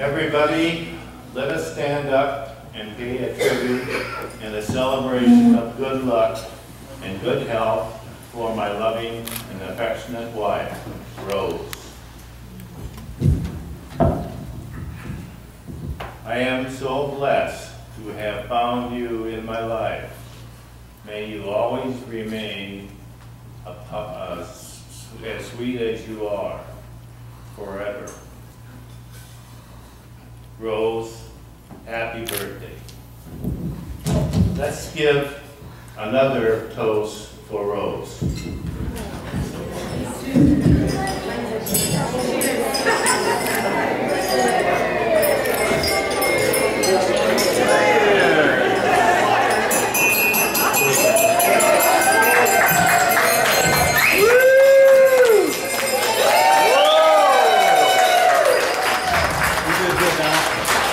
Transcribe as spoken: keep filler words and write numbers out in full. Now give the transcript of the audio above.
Everybody, let us stand up and pay a tribute and a celebration of good luck and good health for my loving and affectionate wife, Rose. I am so blessed to have found you in my life. May you always remain a, a, as sweet as you are, forever. Rose, happy birthday. Let's give another toast for Rose. You did good, man.